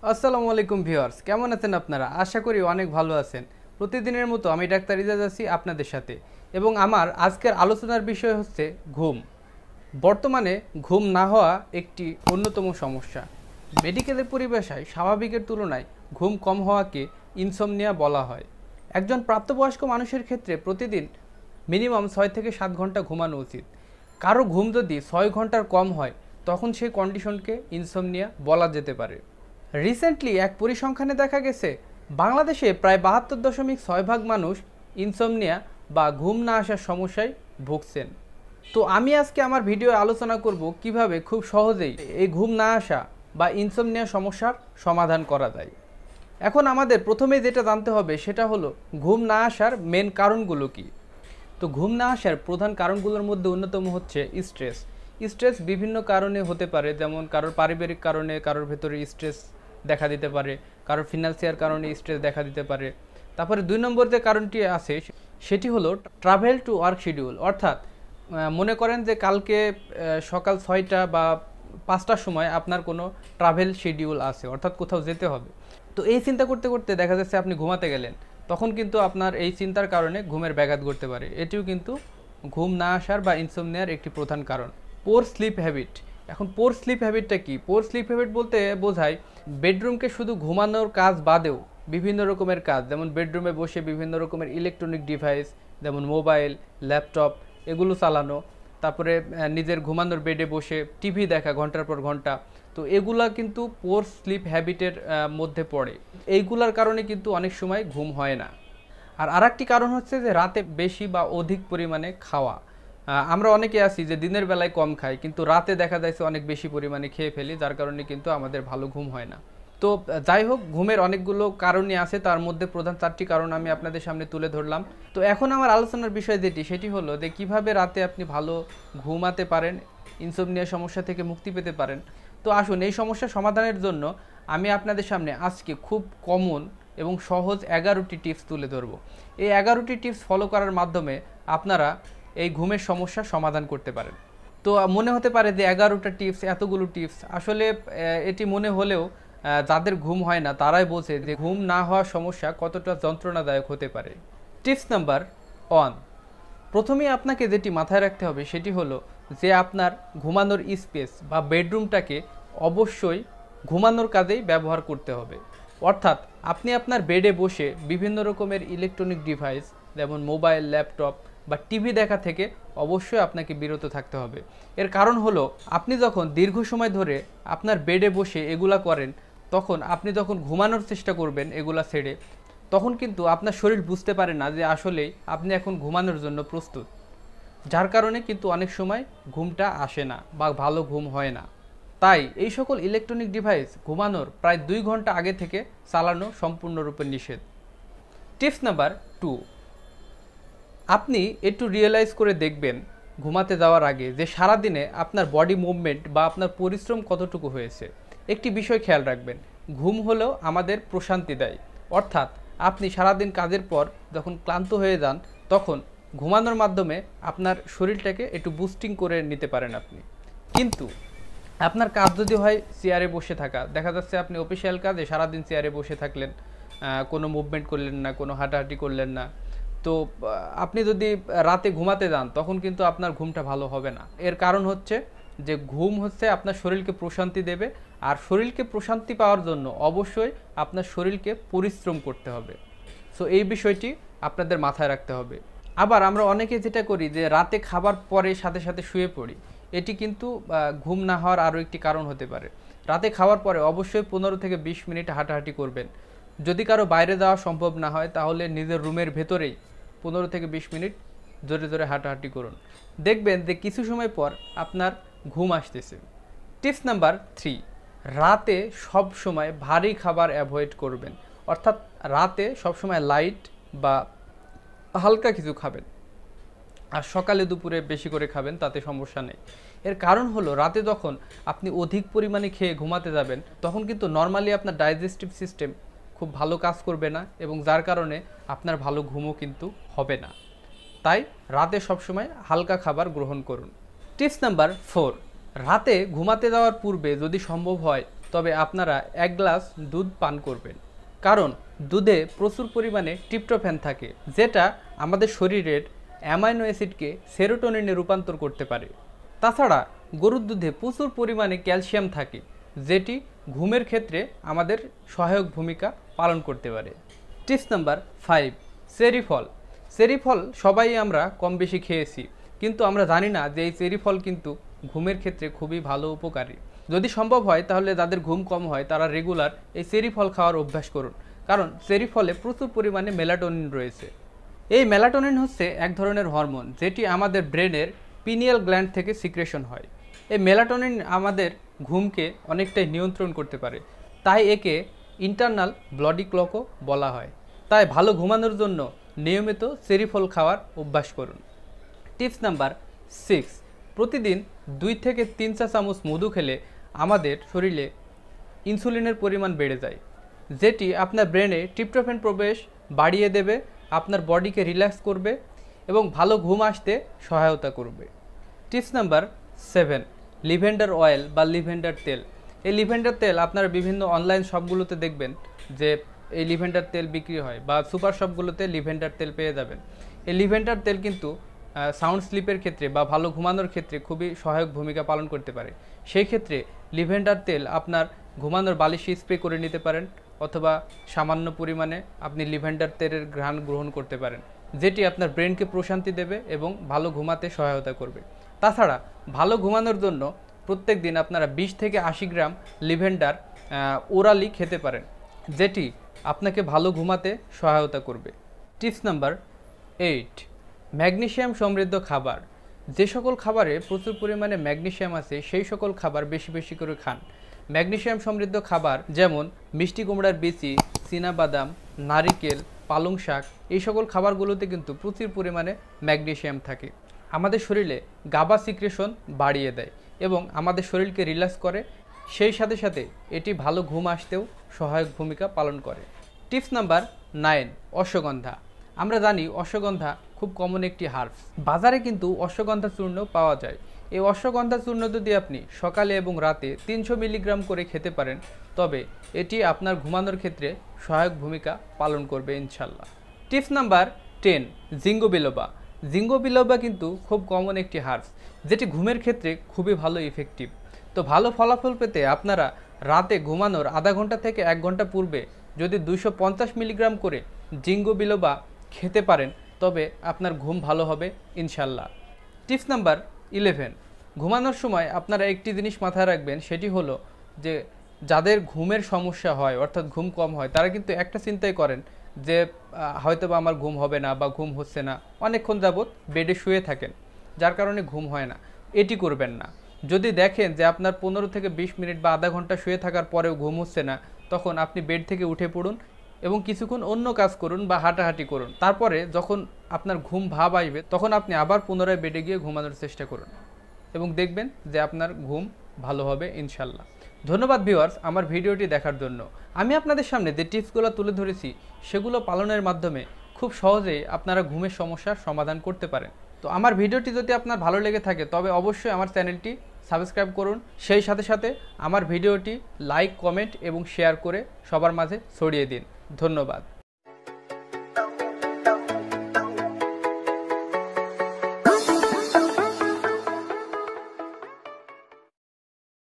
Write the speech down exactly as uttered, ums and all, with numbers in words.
আসসালামু আলাইকুম ভিউয়ার্স, কেমন আছেন আপনারা? আশা করি অনেক ভালো আছেন। প্রতিদিনের মতো আমি ডাক্তার ইজাজ আছি আপনাদের সাথে, এবং আমার আজকের আলোচনার বিষয় হচ্ছে ঘুম। বর্তমানে ঘুম না হওয়া একটি অন্যতম সমস্যা। মেডিকেলের পরিভাষায় স্বাভাবিকের তুলনায় ঘুম কম হওয়াকে ইনসমনিয়া বলা হয়। একজন প্রাপ্তবয়স্ক মানুষের ক্ষেত্রে প্রতিদিন মিনিমাম ছয় থেকে সাত ঘন্টা ঘুমানো উচিত। কারো ঘুম যদি ছয় ঘন্টার কম হয়, তখন সেই কন্ডিশনকে ইনসমনিয়া বলা যেতে পারে। রিসেন্টলি এক পরিসংখ্যানে দেখা গেছে বাংলাদেশে প্রায় বাহাত্তর দশমিক ছয় ভাগ মানুষ ইনসমনিয়া বা ঘুম না আসার সমস্যায় ভুগছেন। তো আমি আজকে আমার ভিডিও আলোচনা করব কিভাবে খুব সহজেই এই ঘুম না আসা বা ইনসমনিয়া সমস্যার সমাধান করা যায়। এখন আমাদের প্রথমে যেটা জানতে হবে সেটা হলো ঘুম না আসার মেন কারণগুলো কী। তো ঘুম না আসার প্রধান কারণগুলোর মধ্যে অন্যতম হচ্ছে স্ট্রেস। স্ট্রেস বিভিন্ন কারণে হতে পারে, যেমন কারোর পারিবারিক কারণে কারোর ভেতরে স্ট্রেস দেখা দিতে পারে, কারোর ফিনান্সিয়াল কারণে স্ট্রেস দেখা দিতে পারে। তারপরে দুই নম্বর যে কারণটি আছে সেটি হলো ট্রাভেল টু ওয়ার্ক শিডিউল, অর্থাৎ মনে করেন যে কালকে সকাল ছয়টা বা পাঁচটার সময় আপনার কোনো ট্রাভেল শিডিউল আছে, অর্থাৎ কোথাও যেতে হবে। তো এই চিন্তা করতে করতে দেখা যাচ্ছে আপনি ঘুমাতে গেলেন, তখন কিন্তু আপনার এই চিন্তার কারণে ঘুমের ব্যাঘাত ঘটতে পারে। এটিও কিন্তু ঘুম না আসার বা ইনসমনিয়ার একটি প্রধান কারণ। Poor sleep habit. এখন পোর স্লিপ হ্যাবিটটা কি? পোর স্লিপ হ্যাবিট বলতে বোঝায় বেডরুমকে শুধু ঘুমানোর কাজ বাদেও বিভিন্ন রকমের কাজ, যেমন বেডরুমে বসে বিভিন্ন রকমের ইলেকট্রনিক ডিভাইস যেমন মোবাইল, ল্যাপটপ এগুলো চালানো, তারপরে নিজের ঘুমানোর বেডে বসে টিভি দেখা ঘন্টার পর ঘন্টা। তো এগুলা কিন্তু পোর স্লিপ হ্যাবিটের মধ্যে পড়ে। এইগুলার কারণে কিন্তু অনেক সময় ঘুম হয় না। আর আরেকটি কারণ হচ্ছে যে রাতে বেশি বা অধিক পরিমাণে খাওয়া। আমরা অনেকে আছি যে দিনের বেলায় কম খাই, কিন্তু রাতে দেখা যাচ্ছে অনেক বেশি পরিমাণে খেয়ে ফেলি, যার কারণে কিন্তু আমাদের ভালো ঘুম হয় না। তো যাই হোক, ঘুমের অনেকগুলো কারণই আছে, তার মধ্যে প্রধান চারটি কারণ আমি আপনাদের সামনে তুলে ধরলাম। তো এখন আমার আলোচনার বিষয় যেটি সেটি হলো যে কীভাবে রাতে আপনি ভালো ঘুমাতে পারেন, ইনসমনিয়া সমস্যা থেকে মুক্তি পেতে পারেন। তো আসুন, এই সমস্যা সমাধানের জন্য আমি আপনাদের সামনে আজকে খুব কমন এবং সহজ এগারোটি টিপস তুলে ধরব। এই এগারোটি টিপস ফলো করার মাধ্যমে আপনারা এই ঘুমের সমস্যা সমাধান করতে পারেন। তো মনে হতে পারে যে এগারোটা টিপস, এতগুলো টিপস, আসলে এটি মনে হলেও যাদের ঘুম হয় না তারাই বোঝে যে ঘুম না হওয়ার সমস্যা কতটা যন্ত্রণাদায়ক হতে পারে। Tips number one. প্রথমেই আপনাকে যেটি মাথায় রাখতে হবে সেটি হলো যে আপনার ঘুমানোর স্পেস বা বেডরুমটাকে অবশ্যই ঘুমানোর কাজেই ব্যবহার করতে হবে। অর্থাৎ আপনি আপনার বেডে বসে বিভিন্ন রকমের ইলেকট্রনিক ডিভাইস যেমন মোবাইল, ল্যাপটপ বা টিভি দেখা থেকে অবশ্যই আপনাকে বিরত থাকতে হবে। এর কারণ হলো আপনি যখন দীর্ঘ সময় ধরে আপনার বেডে বসে এগুলা করেন, তখন আপনি যখন ঘুমানোর চেষ্টা করবেন এগুলা ছেড়ে, তখন কিন্তু আপনার শরীর বুঝতে পারে না যে আসলেই আপনি এখন ঘুমানোর জন্য প্রস্তুত, যার কারণে কিন্তু অনেক সময় ঘুমটা আসে না বা ভালো ঘুম হয় না। তাই এই সকল ইলেকট্রনিক ডিভাইস ঘুমানোর প্রায় দুই ঘন্টা আগে থেকে চালানো সম্পূর্ণরূপে নিষেধ। Tips number two. আপনি একটু রিয়েলাইজ করে দেখবেন ঘুমাতে যাওয়ার আগে যে সারাদিনে আপনার বডি মুভমেন্ট বা আপনার পরিশ্রম কতটুকু হয়েছে। একটি বিষয় খেয়াল রাখবেন, ঘুম হলেও আমাদের প্রশান্তি দেয়। অর্থাৎ আপনি সারাদিন কাজের পর যখন ক্লান্ত হয়ে যান, তখন ঘুমানোর মাধ্যমে আপনার শরীরটাকে একটু বুস্টিং করে নিতে পারেন আপনি। কিন্তু আপনার কাজ যদি হয় চেয়ারে বসে থাকা, দেখা যাচ্ছে আপনি অফিসিয়াল কাজে সারাদিন চেয়ারে বসে থাকলেন, কোনো মুভমেন্ট করলেন না, কোনো হাঁটাহাঁটি করলেন না, তো আপনি যদি রাতে ঘুমাতে যান তখন কিন্তু আপনার ঘুমটা ভালো হবে না। এর কারণ হচ্ছে যে ঘুম হচ্ছে আপনার শরীরকে প্রশান্তি দেবে, আর শরীরকে প্রশান্তি পাওয়ার জন্য অবশ্যই আপনার শরীরকে পরিশ্রম করতে হবে। সো এই বিষয়টি আপনাদের মাথায় রাখতে হবে। আবার আমরা অনেকে যেটা করি যে রাতে খাবার পরে সাথে সাথে শুয়ে পড়ি, এটি কিন্তু ঘুম না হওয়ার আরও একটি কারণ হতে পারে। রাতে খাওয়ার পরে অবশ্যই পনেরো থেকে বিশ মিনিট হাঁটাহাঁটি করবেন। যদি কারো বাইরে যাওয়া সম্ভব না হয় তাহলে নিজের রুমের ভেতরেই পনেরো থেকে বিশ মিনিট জোরে জোরে হাঁটাহাঁটি করুন, দেখবেন যে কিছু সময় পর আপনার ঘুম আসতেছে। Tips number three. রাতে সব সময় ভারী খাবার অ্যাভয়েড করবেন। অর্থাৎ রাতে সবসময় লাইট বা হালকা কিছু খাবেন, আর সকালে দুপুরে বেশি করে খাবেন, তাতে সমস্যা নেই। এর কারণ হলো রাতে যখন আপনি অধিক পরিমাণে খেয়ে ঘুমাতে যাবেন তখন কিন্তু নর্মালি আপনার ডাইজেস্টিভ সিস্টেম খুব ভালো কাজ করবে না, এবং যার কারণে আপনার ভালো ঘুমও কিন্তু হবে না। তাই রাতে সবসময় হালকা খাবার গ্রহণ করুন। Tips number four. রাতে ঘুমাতে যাওয়ার পূর্বে যদি সম্ভব হয় তবে আপনারা এক গ্লাস দুধ পান করবেন, কারণ দুধে প্রচুর পরিমাণে ট্রিপ্টোফ্যান থাকে, যেটা আমাদের শরীরের অ্যামাইনো অ্যাসিডকে সেরোটোনিনে রূপান্তর করতে পারে। তাছাড়া গরুর দুধে প্রচুর পরিমাণে ক্যালসিয়াম থাকে, যেটি ঘুমের ক্ষেত্রে আমাদের সহায়ক ভূমিকা পালন করতে পারে। টিপস নাম্বার ফাইভ, চেরি ফল। চেরি ফল সবাই আমরা কম বেশি খেয়েছি, কিন্তু আমরা জানি না যে এই চেরি ফল কিন্তু ঘুমের ক্ষেত্রে খুবই ভালো উপকারী। যদি সম্ভব হয় তাহলে যাদের ঘুম কম হয় তারা রেগুলার এই চেরি ফল খাওয়ার অভ্যাস করুন, কারণ চেরি ফলে প্রচুর পরিমাণে মেলাটোনিন রয়েছে। এই মেলাটোনিন হচ্ছে এক ধরনের হরমোন, যেটি আমাদের ব্রেনের পিনিয়াল গ্ল্যান্ড থেকে সিক্রেশন হয়। এই মেলাটোনিন আমাদের ঘুমকে অনেকটাই নিয়ন্ত্রণ করতে পারে, তাই একে ইন্টারনাল ব্লডি ক্লকও বলা হয়। তাই ভালো ঘুমানোর জন্য নিয়মিত চেরি ফল খাওয়ার অভ্যাস করুন। টিপস নাম্বার সিক্স, প্রতিদিন দুই থেকে তিন চা চামচ মধু খেলে আমাদের শরীরে ইনসুলিনের পরিমাণ বেড়ে যায়, যেটি আপনার ব্রেনে ট্রিপ্টোফ্যান প্রবেশ বাড়িয়ে দেবে, আপনার বডিকে রিল্যাক্স করবে এবং ভালো ঘুম আসতে সহায়তা করবে। Tips number seven, lavender oil বা লিভেন্ডার তেল। এই লিভেন্ডার তেল আপনারা বিভিন্ন অনলাইন শপগুলোতে দেখবেন যে এই লিভেন্ডার তেল বিক্রি হয়, বা সুপার শপগুলোতে লিভেন্ডার তেল পেয়ে যাবেন। এই লিভেন্ডার তেল কিন্তু সাউন্ড স্লিপের ক্ষেত্রে বা ভালো ঘুমানোর ক্ষেত্রে খুবই সহায়ক ভূমিকা পালন করতে পারে। সেই ক্ষেত্রে লিভেন্ডার তেল আপনার ঘুমানোর বালিশে স্প্রে করে নিতে পারেন, অথবা সামান্য পরিমাণে আপনি লিভেন্ডার তেলের ঘ্রাণ গ্রহণ করতে পারেন, যেটি আপনার ব্রেনকে প্রশান্তি দেবে এবং ভালো ঘুমাতে সহায়তা করবে। তাছাড়া ভালো ঘুমানোর জন্য প্রত্যেক দিন আপনারা বিশ থেকে আশি গ্রাম লিভেন্ডার ওরালি খেতে পারেন, যেটি আপনাকে ভালো ঘুমাতে সহায়তা করবে। টিপস নাম্বার এইট, ম্যাগনেসিয়াম সমৃদ্ধ খাবার। যে সকল খাবারে প্রচুর পরিমাণে ম্যাগনেসিয়াম আছে সেই সকল খাবার বেশি বেশি করে খান। ম্যাগনেসিয়াম সমৃদ্ধ খাবার যেমন মিষ্টি কুমড়ার বিচি, চীনাবাদাম, নারিকেল, পালং শাক, এই সকল খাবারগুলোতে কিন্তু প্রচুর পরিমাণে ম্যাগনেসিয়াম থাকে। আমাদের শরীরে গাবা সিক্রেশন বাড়িয়ে দেয় এবং আমাদের শরীরকে রিল্যাক্স করে, সেই সাথে সাথে এটি ভালো ঘুম আসতেও সহায়ক ভূমিকা পালন করে। Tips number nine, ashwagandha. আমরা জানি অশ্বগন্ধা খুব কমন একটি হার্বস। বাজারে কিন্তু অশ্বগন্ধা চূর্ণ পাওয়া যায়। এই অশ্বগন্ধা চূর্ণ যদি আপনি সকালে এবং রাতে তিনশো মিলিগ্রাম করে খেতে পারেন, তবে এটি আপনার ঘুমানোর ক্ষেত্রে সহায়ক ভূমিকা পালন করবে ইনশাল্লাহ। Tips number ten, ginkgo biloba. Ginkgo biloba কিন্তু খুব কমন একটি হার্বস, যেটি ঘুমের ক্ষেত্রে খুবই ভালো ইফেক্টিভ। তো ভালো ফলাফল পেতে আপনারা রাতে ঘুমানোর আধা ঘন্টা থেকে এক ঘন্টা পূর্বে যদি দুইশো পঞ্চাশ মিলিগ্রাম করে জিঙ্গো বিলোবা খেতে পারেন, তবে আপনার ঘুম ভালো হবে ইনশাল্লাহ। টিপস নাম্বার ইলেভেন, ঘুমানোর সময় আপনারা একটি জিনিস মাথায় রাখবেন, সেটি হলো যে যাদের ঘুমের সমস্যা হয় অর্থাৎ ঘুম কম হয়, তারা কিন্তু একটা চিন্তাই করেন যে হয়তো বা আমার ঘুম হবে না বা ঘুম হচ্ছে না, অনেকক্ষণ যাবৎ বেডে শুয়ে থাকেন, যার কারণে ঘুম হয় না। এটি করবেন না। যদি দেখেন যে আপনার পনেরো থেকে বিশ মিনিট বা আধা ঘন্টা শুয়ে থাকার পরেও ঘুম হচ্ছে না, তখন আপনি বেড থেকে উঠে পড়ুন এবং কিছুক্ষণ অন্য কাজ করুন বা হাঁটাহাঁটি করুন। তারপরে যখন আপনার ঘুম ভাব আসবে, তখন আপনি আবার পুনরায় বেডে গিয়ে ঘুমানোর চেষ্টা করুন এবং দেখবেন যে আপনার ঘুম ভালো হবে ইনশাল্লাহ। ধন্যবাদ ভিউয়ার্স আমার ভিডিওটি দেখার জন্য। আমি আপনাদের সামনে যে টিপসগুলো তুলে ধরেছি সেগুলো পালনের মাধ্যমে খুব সহজেই আপনারা ঘুমের সমস্যার সমাধান করতে পারেন। তো আমার ভিডিওটি যদি আপনার ভালো লেগে থাকে তবে অবশ্যই আমার চ্যানেলটি সাবস্ক্রাইব করুন, সেই সাথে সাথে আমার ভিডিওটি লাইক, কমেন্ট এবং শেয়ার করে সবার মাঝে ছড়িয়ে দিন। ধন্যবাদ।